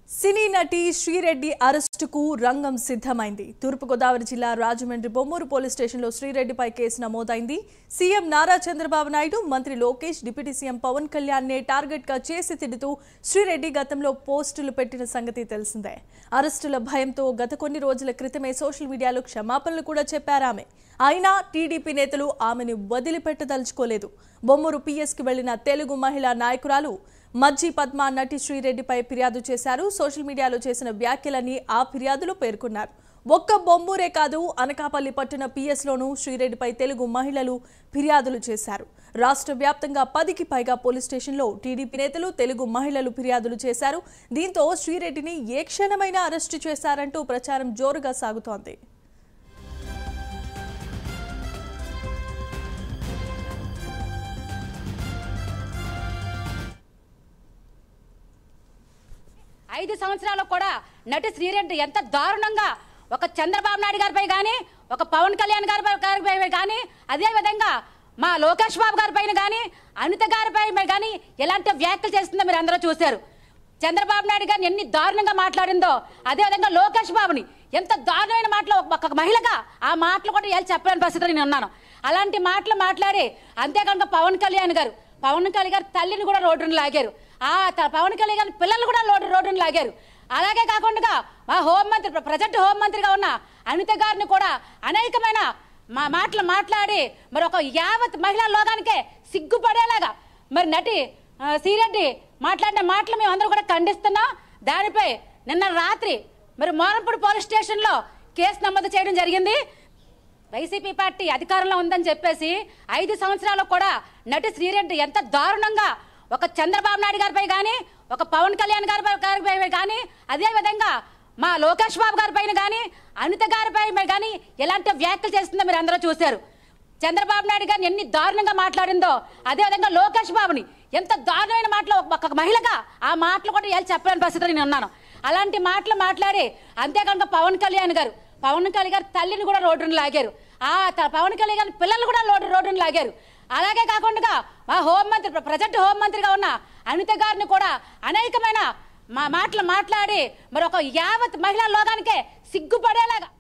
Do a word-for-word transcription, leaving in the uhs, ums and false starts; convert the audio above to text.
సినీ నటి శ్రీరెడ్డి అరెస్టుకు రంగం సిద్ధమైంది. తూర్పు గోదావరి జిల్లా రాజమండ్రి బొమ్మూరు పోలీస్ స్టేషన్లో శ్రీరెడ్డిపై కేసు నమోదైంది. సీఎం నారా చంద్రబాబు నాయుడు, మంత్రి లోకేష్, డిప్యూటీ సీఎం పవన్ కళ్యాణ్ నే టార్గెట్ గా చేసి తిడుతూ శ్రీరెడ్డి గతంలో పోస్టులు పెట్టిన సంగతి తెలిసిందే. అరెస్టుల భయంతో గత కొన్ని రోజుల క్రితమే సోషల్ మీడియాలో క్షమాపణలు కూడా చెప్పారామె. అయినా టీడీపీ నేతలు ఆమెను వదిలిపెట్టదలుచుకోలేదు. బొమ్మూరు పీఎస్కి వెళ్లిన తెలుగు మహిళా నాయకురాలు మజ్జి పద్మ నటి శ్రీరెడ్డిపై ఫిర్యాదు చేశారు. సోషల్ మీడియాలో చేసిన వ్యాఖ్యలని ఆ ఫిర్యాదులో పేర్కొన్నారు. ఒక్క బొమ్మూరే కాదు, అనకాపల్లి పట్టణ పీఎస్లోనూ శ్రీరెడ్డిపై తెలుగు మహిళలు ఫిర్యాదులు చేశారు. రాష్ట్ర వ్యాప్తంగా పదికి పైగా పోలీస్ స్టేషన్లో టీడీపీ నేతలు, తెలుగు మహిళలు ఫిర్యాదులు చేశారు. దీంతో శ్రీరెడ్డిని ఏ క్షణమైనా అరెస్టు చేశారంటూ ప్రచారం జోరుగా సాగుతోంది. ఐదు సంవత్సరాలు కూడా నటి శ్రీరెడ్డి ఎంత దారుణంగా ఒక చంద్రబాబు నాయుడు గారిపై కానీ, ఒక పవన్ కళ్యాణ్ గారిపై కానీ, అదేవిధంగా మా లోకేష్ బాబు గారిపైన కానీ, అనిత గారిపై కానీ ఎలాంటి వ్యాఖ్యలు చేస్తుందో మీరు అందరూ చూశారు. చంద్రబాబు నాయుడు గారిని ఎన్ని దారుణంగా మాట్లాడిందో, అదేవిధంగా లోకేష్ బాబుని ఎంత దారుణమైన మాటలు ఒక మహిళగా ఆ మాటలు కూడా ఎలా చెప్పలేని పరిస్థితిలో నేను ఉన్నాను. అలాంటి మాటలు మాట్లాడి అంతేకాక పవన్ కళ్యాణ్ గారు పవన్ కళ్యాణ్ గారు తల్లిని కూడా రోడ్డును లాగారు. ఆ పవన్ కళ్యాణ్ గారి పిల్లలు కూడా రోడ్డు రోడ్డును లాగారు. అలాగే కాకుండా మా హోంమంత్రి, ప్రజెంట్ హోంమంత్రిగా ఉన్న అనిత గారిని కూడా అనేకమైన మా మాటలు మాట్లాడి మరి ఒక యావత్ మహిళా లోకానికే సిగ్గుపడేలాగా మరి నటి శ్రీరెడ్డి మాట్లాడిన మాటలు మేము అందరూ కూడా ఖండిస్తున్నాం. దానిపై నిన్న రాత్రి మరి మోరంపూడి పోలీస్ స్టేషన్లో కేసు నమోదు చేయడం జరిగింది. వైసీపీ పార్టీ అధికారంలో ఉందని చెప్పేసి ఐదు సంవత్సరాలు కూడా నటి శ్రీరెడ్డి ఎంత దారుణంగా ఒక చంద్రబాబు నాయుడు గారిపై కానీ, ఒక పవన్ కళ్యాణ్ గారిపై కానీ, అదేవిధంగా మా లోకేష్ బాబు గారిపైన కానీ, అనిత గారిపై కానీ ఎలాంటి వ్యాఖ్యలు చేస్తుందో మీరు అందరూ చూశారు. చంద్రబాబు నాయుడు గారిని ఎన్ని దారుణంగా మాట్లాడిందో, అదేవిధంగా లోకేష్ బాబుని ఎంత దారుణమైన మాటలు ఒక మహిళగా ఆ మాటలు కూడా ఎలా చెప్పలేని పరిస్థితిలో నేను ఉన్నాను. అలాంటి మాటలు మాట్లాడి అంతేకాక పవన్ కళ్యాణ్ గారు పవన్ కళ్యాణ్ గారి తల్లిని కూడా రోడ్డును లాగారు. ఆ పవన్ కళ్యాణ్ గారి పిల్లలు కూడా రోడ్డు రోడ్డును లాగారు. అలాగే కాకుండా మా హోంమంత్రి, ప్రజెంట్ హోంమంత్రిగా ఉన్న అనిత గారిని కూడా అనేకమైన మా మాటలు మాట్లాడి మరి ఒక యావత్ మహిళా లోకానికే సిగ్గుపడేలాగా